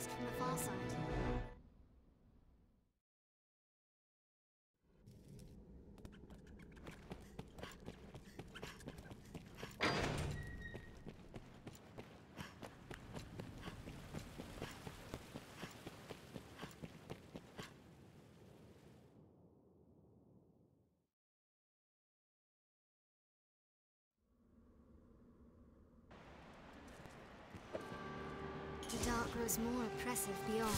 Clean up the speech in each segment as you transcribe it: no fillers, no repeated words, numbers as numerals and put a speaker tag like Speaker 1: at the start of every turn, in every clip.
Speaker 1: broadcast from the far side. The dark grows more oppressive beyond.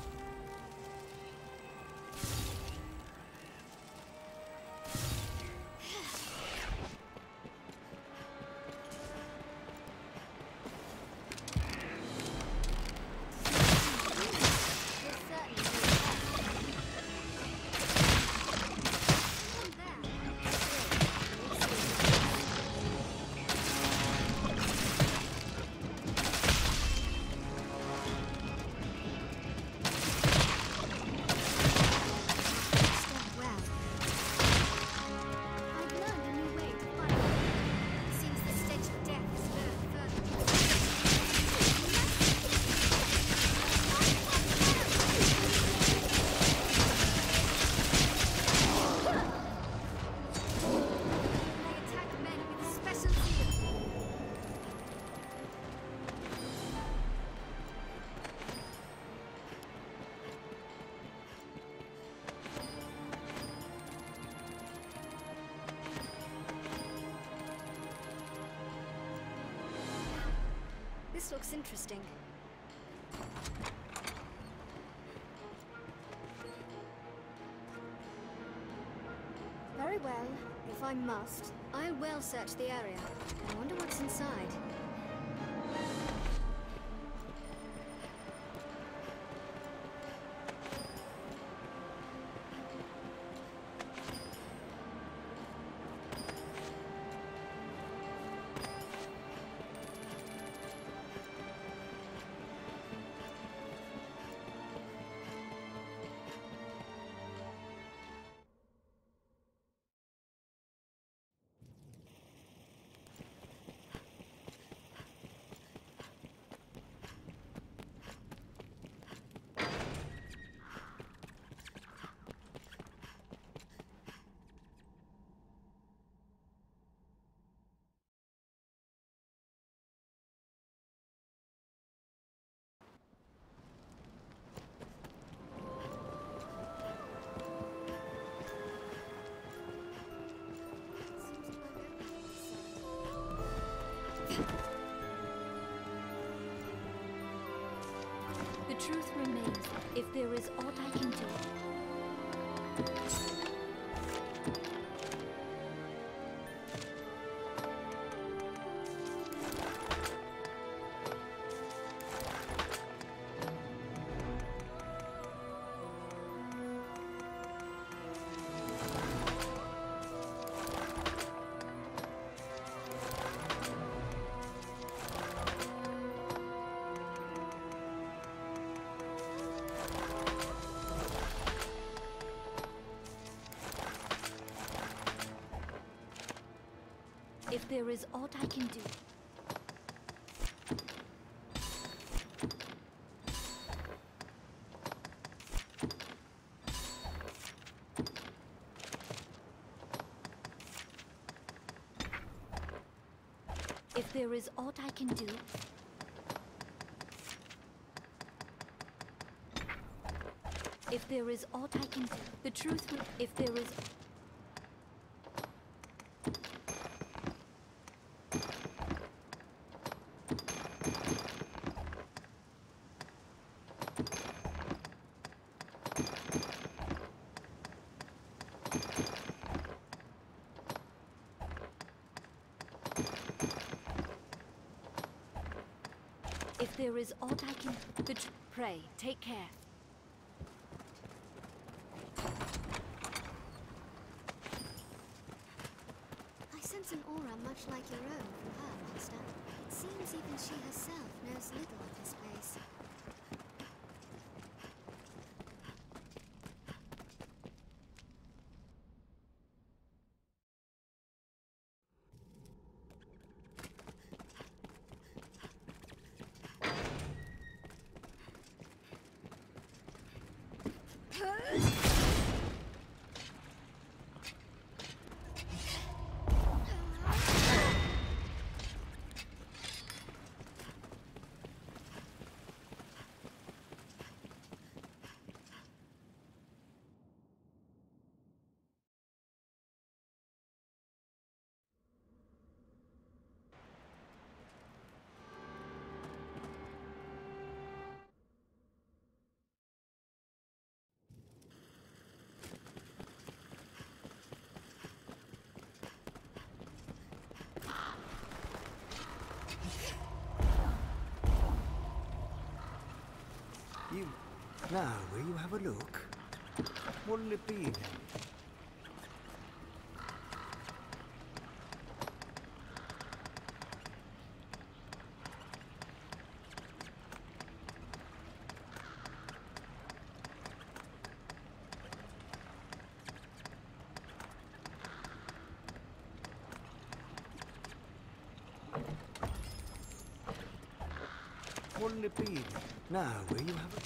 Speaker 1: This looks interesting. Very well. If I must, I will search the area. I wonder what's inside.
Speaker 2: The truth remains, if there is aught I can do. If there is aught I can do. If there is aught I can do. If there is aught I can do. The truth will. If there is. If there is aught I can... Pray, take care.
Speaker 1: I sense an aura much like your own from her, Master. It seems even she herself knows little of this place.
Speaker 3: Now, will you have a look? What'll it be then? What'll it be then? Now, will you have a...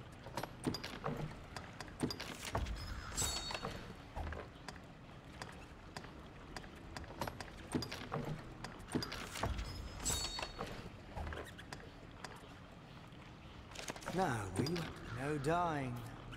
Speaker 3: Now, will you... No dying.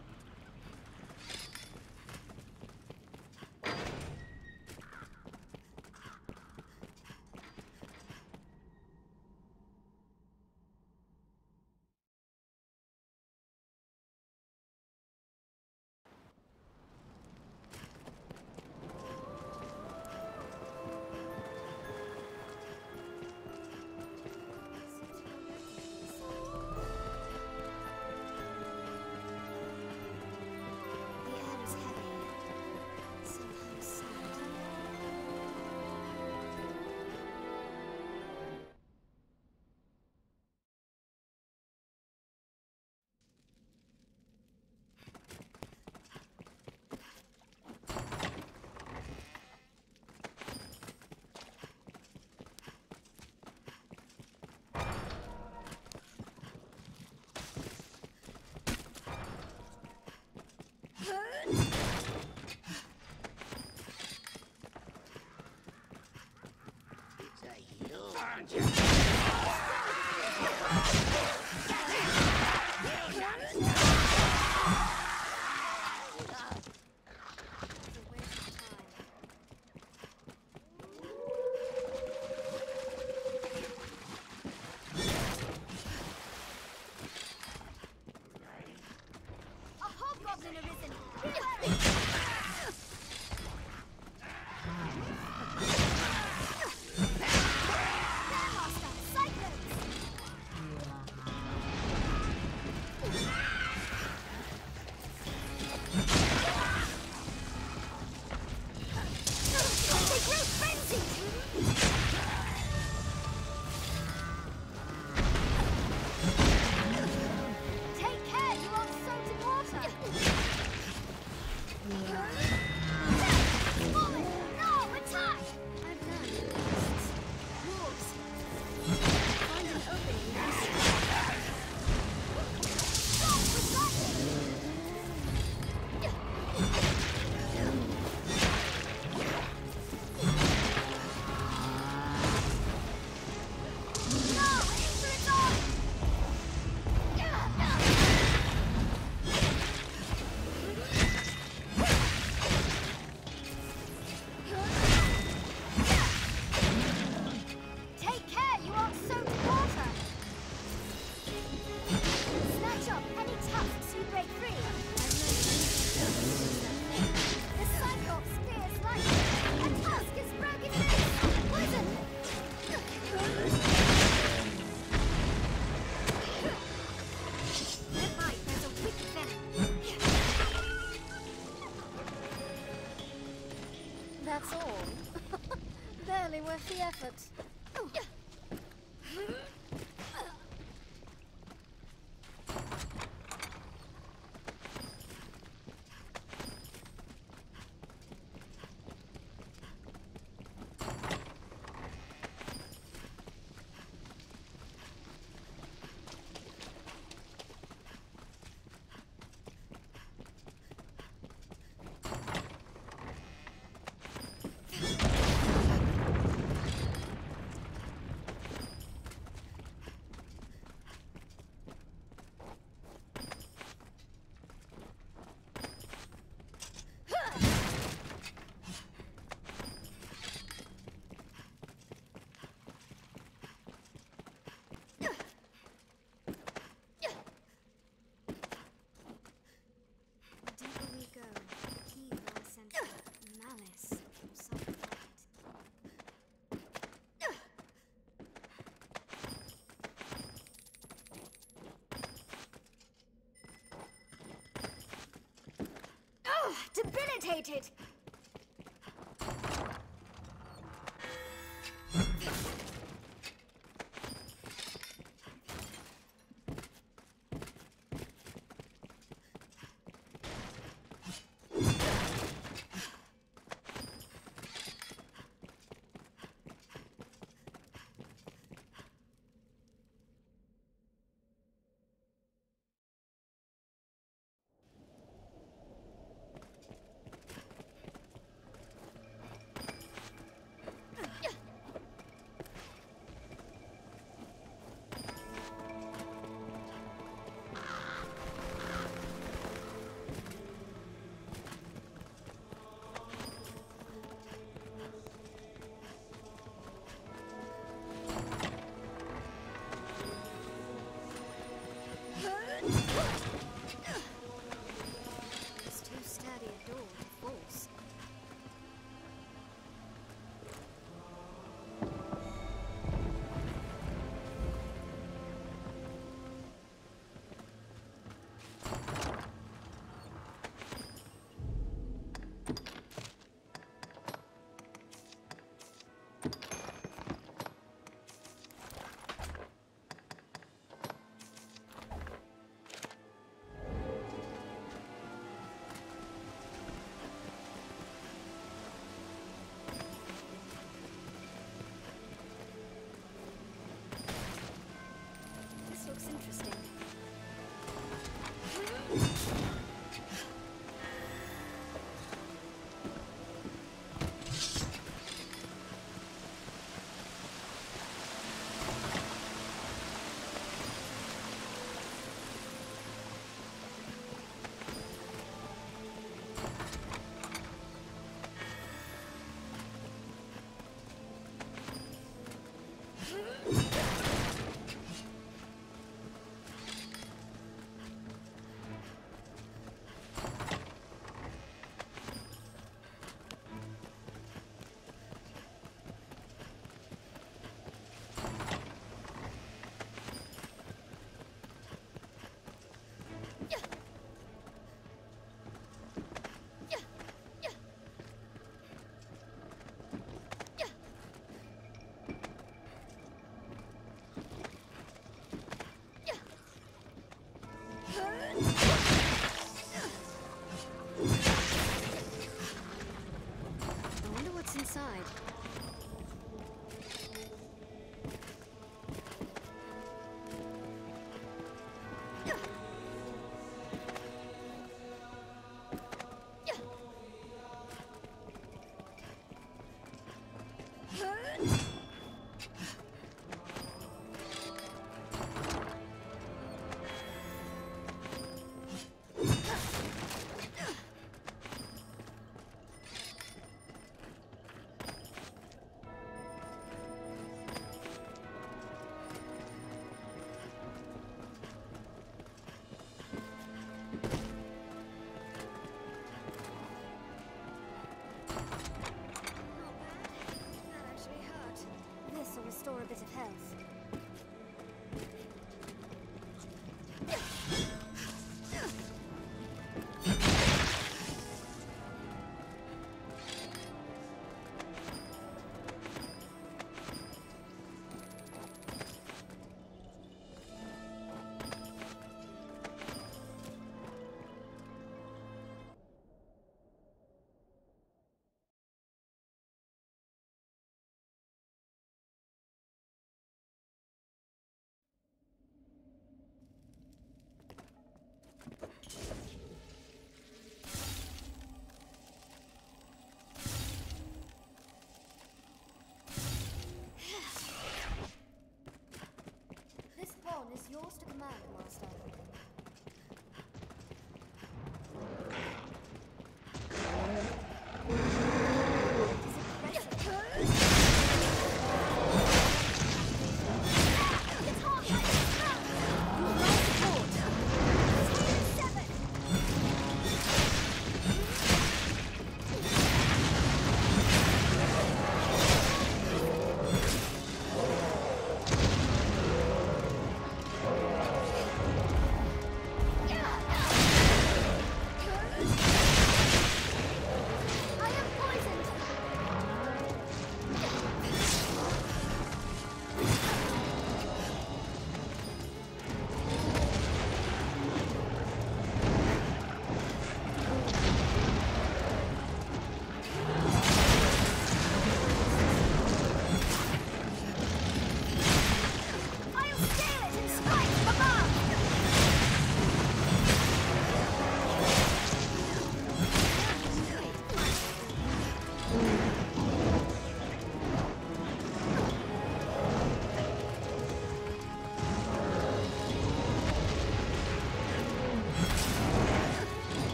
Speaker 1: The air is heavy, somehow sad. It's a waste of time. A hobgoblin arisen! Bearmaster, Cyclones! They grew frenzied! Take care, you won't soak in water! Forward! No! Attack! I've learned beasts. Wolves. Find an opening and strike. Stop with lightning! No! Into its eye! Take care, you aren't soaked in water! Snatch up any tusks you break free! The Cyclops spears lightning! A tusk is broken loose! Poison! Their bite has a wicked venom. That's all. Barely worth the effort. Debilitated!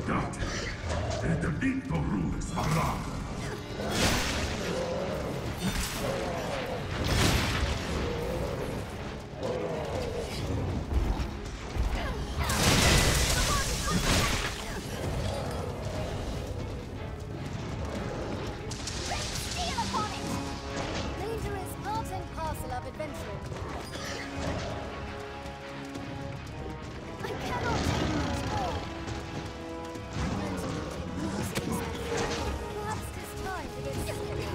Speaker 4: Date. The Victor rules around.
Speaker 1: Steal upon it! Danger is part and parcel of adventuring. I cannot take much more. Learn to take moves against that foe. Perhaps it is time to get serious.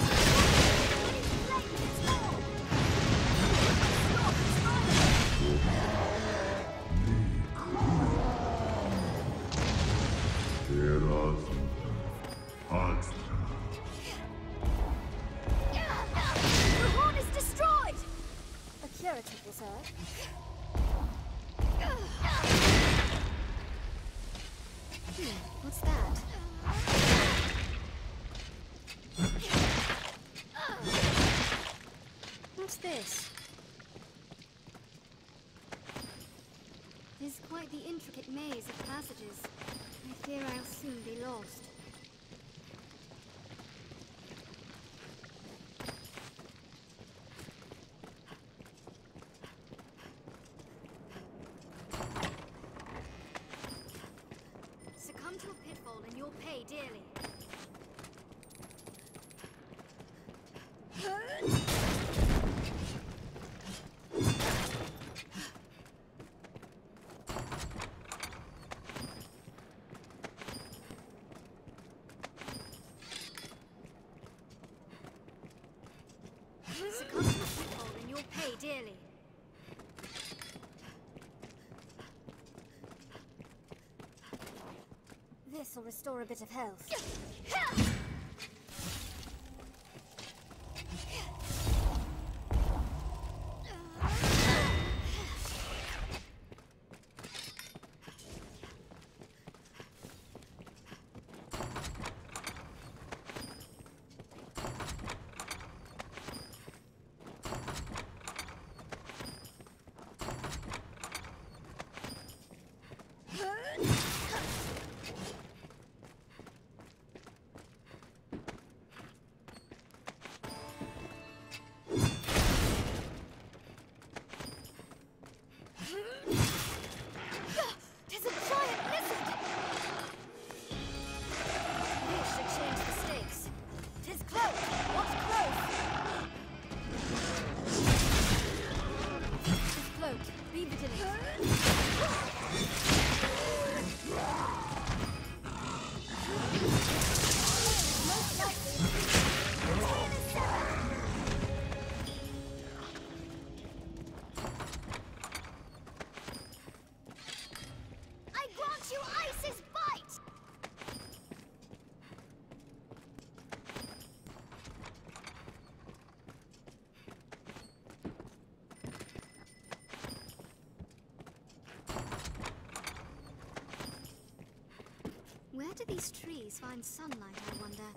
Speaker 1: Late, it's more! Stop, it's fire!
Speaker 4: Erasmus. Hagstra.
Speaker 1: The horn is destroyed! A curative will serve. What's that? What's this? It's quite the intricate maze of passages. I fear I'll soon be lost. Succumb to a pitfall and you'll pay dearly. Succumb to a pitfall and you'll pay dearly. This'll restore a bit of health. There's a giant lizard! This should change the stakes. 'Tis close! Watch close! 'Tis cloaked. Be vigilant. Most likely. Tail is severed! I grant you Ice's bite! Where do these trees find sunlight, I wonder?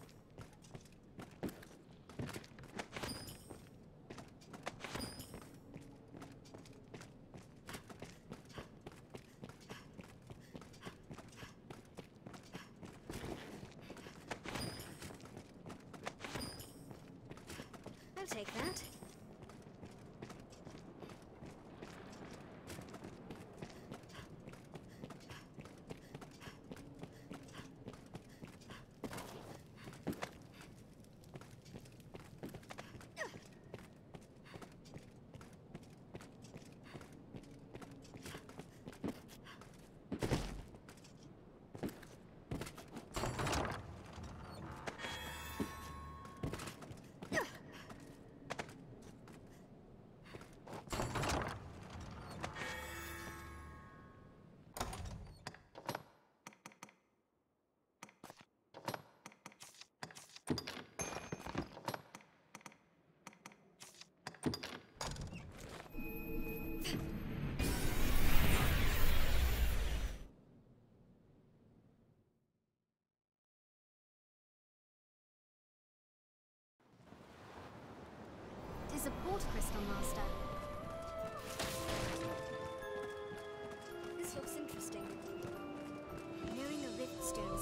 Speaker 1: I'll take that.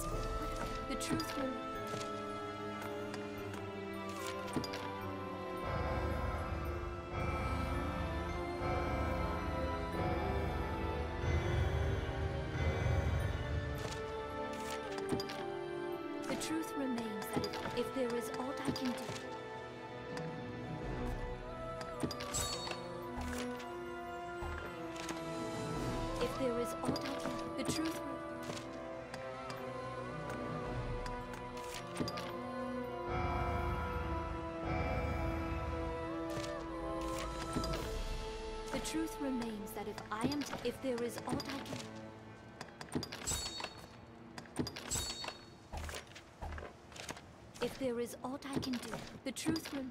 Speaker 2: The truth will... The truth remains that if there is aught I can do... If there is aught I can... The truth will... The truth remains that if there is aught I can... If there is aught I can do, the truth remains...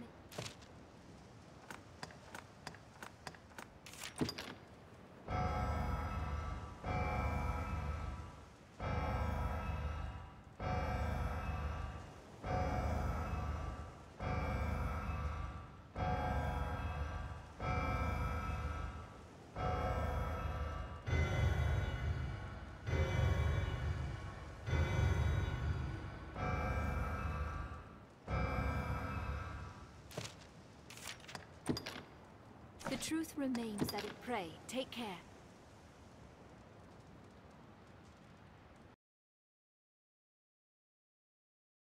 Speaker 2: The truth remains that pray, take care.